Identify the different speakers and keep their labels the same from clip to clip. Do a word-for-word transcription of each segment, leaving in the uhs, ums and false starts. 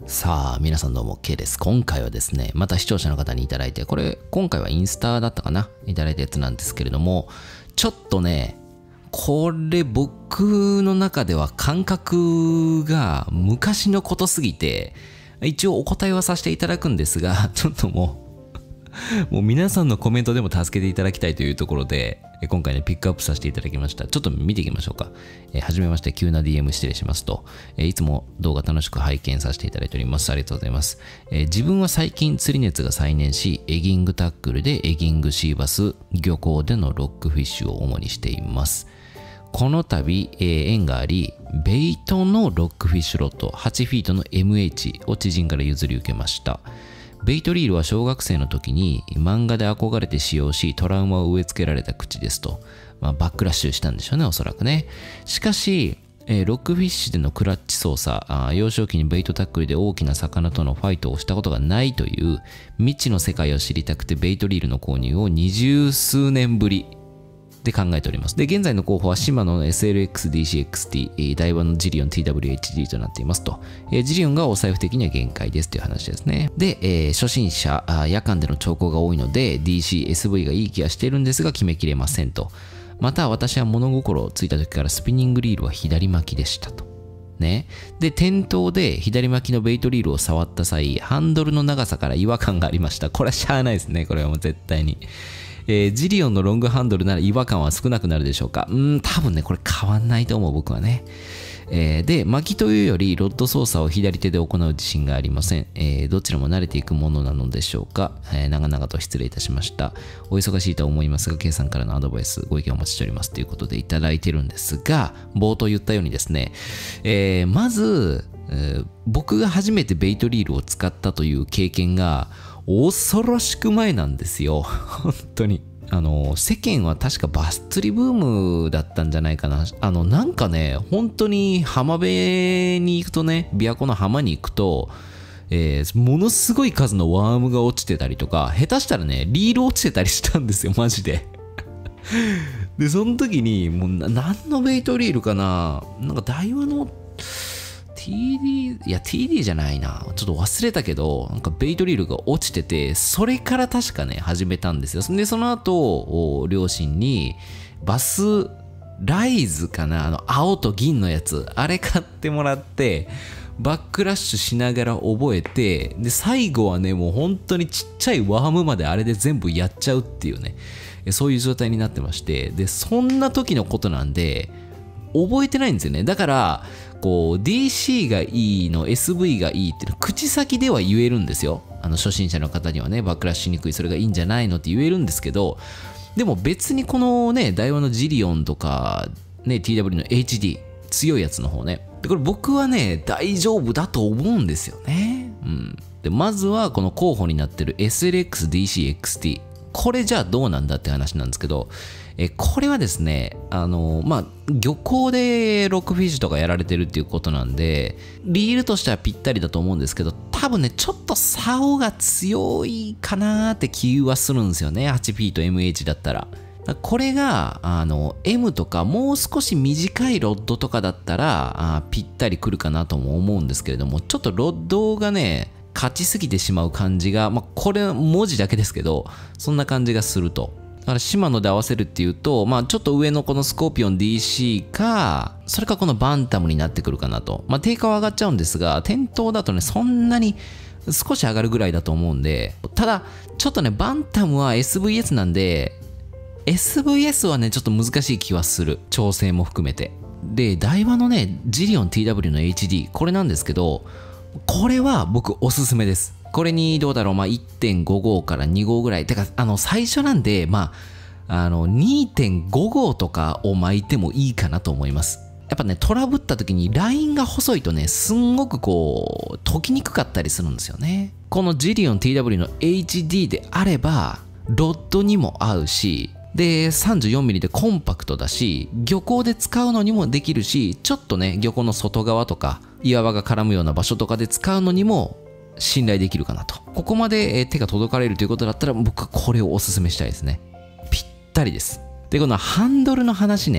Speaker 1: さあ、皆さんどうも、K です。今回はですね、また視聴者の方にいただいて、これ、今回はインスタだったかないただいたやつなんですけれども、ちょっとね、これ僕の中では感覚が昔のことすぎて、一応お答えはさせていただくんですが、ちょっともう、もう皆さんのコメントでも助けていただきたいというところで、今回ね、ピックアップさせていただきました。ちょっと見ていきましょうか。えー、はじめまして、急な ディーエム 失礼しますと、えー、いつも動画楽しく拝見させていただいております。ありがとうございます。えー、自分は最近釣り熱が再燃し、エギングタックルでエギングシーバス、漁港でのロックフィッシュを主にしています。この度、えー、縁があり、ベイトのロックフィッシュロッドはちフィートの エムエイチ を知人から譲り受けました。ベイトリールは小学生の時に漫画で憧れて使用し、トラウマを植え付けられた口ですと。まあ、バックラッシュしたんでしょうね、おそらくね。しかし、えー、ロックフィッシュでのクラッチ操作、あ幼少期にベイトタックルで大きな魚とのファイトをしたことがないという未知の世界を知りたくてベイトリールの購入を二十数年ぶりで考えております。で、現在の候補はシマノの エスエルエックスディーシーエックスティー、ダイワのジリオン ティーダブリューエイチディー となっていますと。えー、ジリオンがお財布的には限界ですという話ですね。で、えー、初心者あ、夜間での兆候が多いので ディーシー、エスブイ がいい気がしているんですが決めきれませんと。また私は物心をついた時からスピニングリールは左巻きでしたと。ね。で、店頭で左巻きのベイトリールを触った際、ハンドルの長さから違和感がありました。これはしゃあないですね。これはもう絶対に。えー、ジリオンのロングハンドルなら違和感は少なくなるでしょうか。うーん、多分ね、これ変わんないと思う、僕はね。えー、で、巻きというより、ロッド操作を左手で行う自信がありません。えー、どちらも慣れていくものなのでしょうか。えー、長々と失礼いたしました。お忙しいとは思いますが、K さんからのアドバイス、ご意見をお待ちしておりますということでいただいてるんですが、冒頭言ったようにですね、えー、まず、えー、僕が初めてベイトリールを使ったという経験が、恐ろしく前なんですよ。本当に。あの、世間は確かバス釣りブームだったんじゃないかな。あの、なんかね、本当に浜辺に行くとね、琵琶湖の浜に行くと、えー、ものすごい数のワームが落ちてたりとか、下手したらね、リール落ちてたりしたんですよ、マジで。で、その時に、もう、何のベイトリールかな、なんか台湾の、ティーディー、いや ティーディー じゃないな。ちょっと忘れたけど、なんかベイトリールが落ちてて、それから確かね、始めたんですよ。で、その後、両親に、バスライズかな、あの、青と銀のやつ、あれ買ってもらって、バックラッシュしながら覚えて、で、最後はね、もう本当にちっちゃいワームまであれで全部やっちゃうっていうね、そういう状態になってまして、で、そんな時のことなんで、覚えてないんですよね。だから、こう ディーシー がいいの エスブイ がいいっていうの口先では言えるんですよ。あの初心者の方にはね、バックラッシュしにくい、それがいいんじゃないのって言えるんですけど、でも別にこのね、ダイワのジリオンとか、ね、ティーダブリュー の エイチディー、強いやつの方ね。で、これ僕はね、大丈夫だと思うんですよね。うん。で、まずはこの候補になってる エスエルエックスディーシーエックスティー。これじゃあどうなんだって話なんですけど、えこれはですね、あのまあ漁港でロックフィッシュとかやられてるっていうことなんで、リールとしてはぴったりだと思うんですけど、多分ねちょっと竿が強いかなーって気はするんですよね。はちフィート エムエイチ だったら。これがあの M とかもう少し短いロッドとかだったらあぴったりくるかなとも思うんですけれども、ちょっとロッドがね勝ちすぎてしまう感じが、まあ、これ文字だけですけど、そんな感じがすると。だからシマノで合わせるっていうと、まあちょっと上のこのスコーピオン ディーシー か、それかこのバンタムになってくるかなと。まあ定価は上がっちゃうんですが、店頭だとね、そんなに少し上がるぐらいだと思うんで、ただ、ちょっとね、バンタムは エスブイエス なんで、エスブイエス はね、ちょっと難しい気はする。調整も含めて。で、台湾のね、ジリオン ティーダブリュー の エイチディー、これなんですけど、これは僕おすすめです。これにどうだろう、まあ いってんご 号からに号ぐらい。てか、あの、最初なんで、まあ、あの、にてんご 号とかを巻いてもいいかなと思います。やっぱね、トラブった時にラインが細いとね、すんごくこう、解きにくかったりするんですよね。このジリオン ティーダブリュー の エイチディー であれば、ロッドにも合うし、で、さんじゅうよんミリ でコンパクトだし、漁港で使うのにもできるし、ちょっとね、漁港の外側とか、岩場が絡むような場所とかで使うのにも信頼できるかなと。ここまで手が届かれるということだったら、僕はこれをおすすめしたいですね。ぴったりです。で、このハンドルの話ね、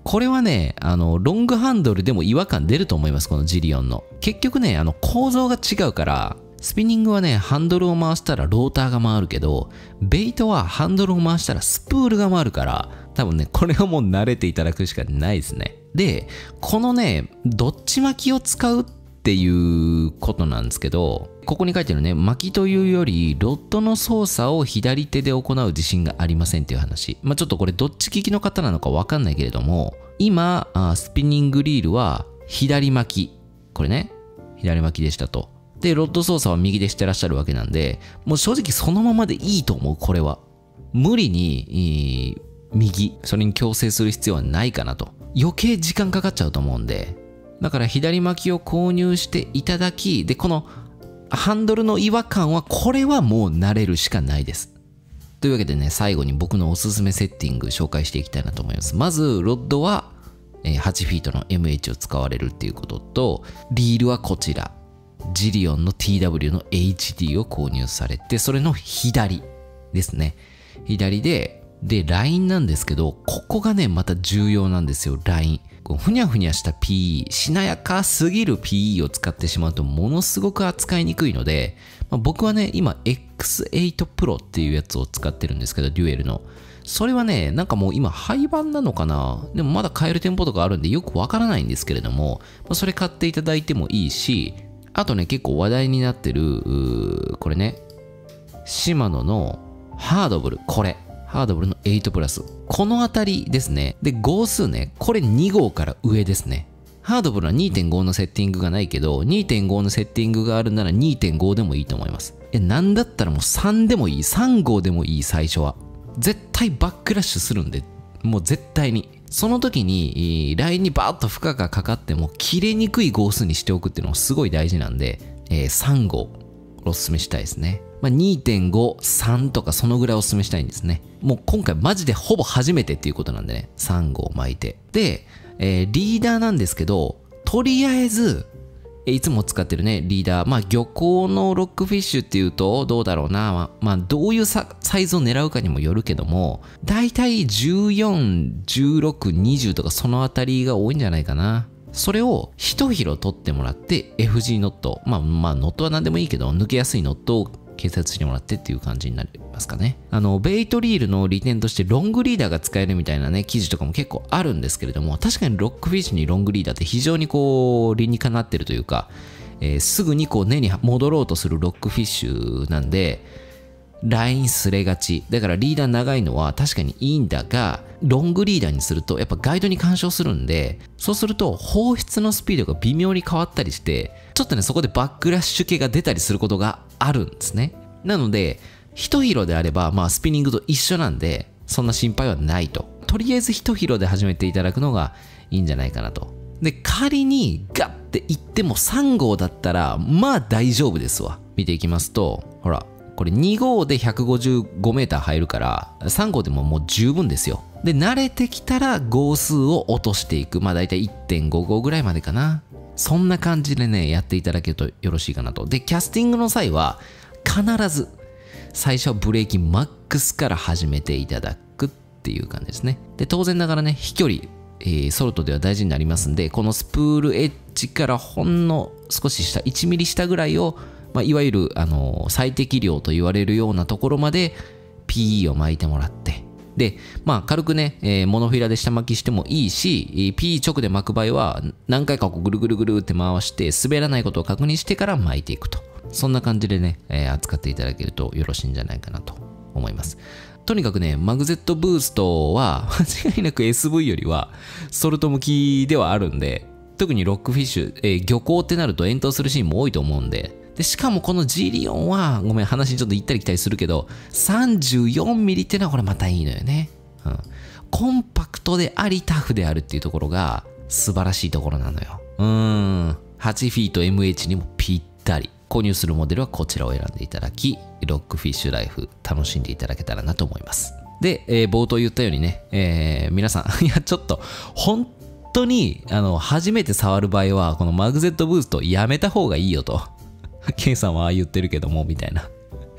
Speaker 1: これはね、あの、ロングハンドルでも違和感出ると思います、このジリオンの。結局ね、あの、構造が違うから、スピニングはね、ハンドルを回したらローターが回るけど、ベイトはハンドルを回したらスプールが回るから、多分ね、これはもう慣れていただくしかないですね。で、このね、どっち巻きを使うっていうことなんですけど、ここに書いてるね、巻きというより、ロッドの操作を左手で行う自信がありませんっていう話。まあちょっとこれどっち利きの方なのかわかんないけれども、今、スピニングリールは左巻き。これね、左巻きでしたと。で、ロッド操作は右でしてらっしゃるわけなんで、もう正直そのままでいいと思う、これは。無理に、右、それに強制する必要はないかなと。余計時間かかっちゃうと思うんで。だから左巻きを購入していただき、で、このハンドルの違和感は、これはもう慣れるしかないです。というわけでね、最後に僕のおすすめセッティング紹介していきたいなと思います。まず、ロッドははちフィートの エムエイチ を使われるっていうことと、リールはこちら。ジリオンの ティーダブリュー の エイチディー を購入されて、それの左ですね。左で、で、ラインなんですけど、ここがね、また重要なんですよ、ライン。こうふにゃふにゃした ピーイー、しなやかすぎる ピーイー を使ってしまうと、ものすごく扱いにくいので、まあ、僕はね、今 エックスエイト Pro っていうやつを使ってるんですけど、デュエルの。それはね、なんかもう今廃盤なのかな？でもまだ買える店舗とかあるんでよくわからないんですけれども、まあ、それ買っていただいてもいいし、あとね、結構話題になってる、これね、シマノのハードブル、これ。ハードブルのエイトプラス。このあたりですね。で、号数ね、これに号から上ですね。ハードブルは にてんご のセッティングがないけど、にてんご のセッティングがあるなら にてんご でもいいと思います。え、なんだったらもうさんでもいい。さん号でもいい、最初は。絶対バックラッシュするんで、もう絶対に。その時に、ラインにバーッと負荷がかかっても、切れにくい号数にしておくっていうのがすごい大事なんで、えー、さん号、おすすめしたいですね。まあ、にてんご、さんとかそのぐらいおすすめしたいんですね。もう今回マジでほぼ初めてっていうことなんでね、さん号巻いて。で、えー、リーダーなんですけど、とりあえず、いつも使ってるね、リーダー。まあ、漁港のロックフィッシュっていうと、どうだろうな。まあ、まあ、どういうサイズを狙うかにもよるけども、だいたいじゅうよん、じゅうろく、にじゅうとかそのあたりが多いんじゃないかな。それを一広取ってもらって、エフジー ノット。まあ、まあ、ノットは何でもいいけど、抜けやすいノットを掲載してもらってっていう感じになりますかね。あの、ベイトリールの利点としてロングリーダーが使えるみたいなね、記事とかも結構あるんですけれども、確かにロックフィッシュにロングリーダーって非常にこう、理にかなってるというか、えー、すぐにこう根に戻ろうとするロックフィッシュなんで、ラインすれがち。だからリーダー長いのは確かにいいんだが、ロングリーダーにするとやっぱガイドに干渉するんで、そうすると放出のスピードが微妙に変わったりして、ちょっとね、そこでバックラッシュ系が出たりすることがあるんですね。なので、一広であれば、まあスピニングと一緒なんで、そんな心配はないと。とりあえず一広で始めていただくのがいいんじゃないかなと。で、仮にガッていってもさん号だったら、まあ大丈夫ですわ。見ていきますと、ほら、これに号でひゃくごじゅうごメーター入るから、さん号でももう十分ですよ。で、慣れてきたら号数を落としていく。まあ大体 いってんご 号ぐらいまでかな。そんな感じでね、やっていただけるとよろしいかなと。で、キャスティングの際は、必ず、最初はブレーキマックスから始めていただくっていう感じですね。で、当然ながらね、飛距離、えー、ソルトでは大事になりますんで、このスプールエッジからほんの少し下、いちミリ下ぐらいを、まあ、いわゆる、あのー、最適量と言われるようなところまで ピーイー を巻いてもらって、で、まあ、軽くね、えー、モノフィラで下巻きしてもいいし、ピーイー 直で巻く場合は、何回かこうぐるぐるぐるって回して、滑らないことを確認してから巻いていくと。そんな感じでね、えー、扱っていただけるとよろしいんじゃないかなと思います。とにかくね、マグゼットブーストは間違いなく エスブイ よりはソルト向きではあるんで、特にロックフィッシュ、えー、漁港ってなると遠投するシーンも多いと思うんで、でしかもこのジリオンは、ごめん、話ちょっと行ったり来たりするけど、さんじゅうよんミリってのはこれまたいいのよね。うん。コンパクトでありタフであるっていうところが素晴らしいところなのよ。うーん。はちフィート エムエイチ にもぴったり。購入するモデルはこちらを選んでいただき、ロックフィッシュライフ楽しんでいただけたらなと思います。で、えー、冒頭言ったようにね、えー、皆さん、いや、ちょっと、本当に、あの、初めて触る場合は、このマグゼットブーストやめた方がいいよと。ケンさんはああ言ってるけども、みたいな。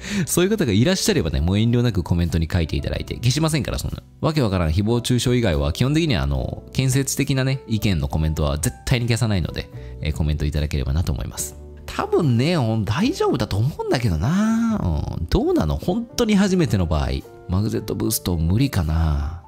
Speaker 1: そういう方がいらっしゃればね、もう遠慮なくコメントに書いていただいて、消しませんから、そんな。わけわからん誹謗中傷以外は、基本的にはあの、建設的なね、意見のコメントは絶対に消さないので、えーコメントいただければなと思います。多分ね、大丈夫だと思うんだけどな、うん、どうなの本当に初めての場合。マグゼットブースト無理かな。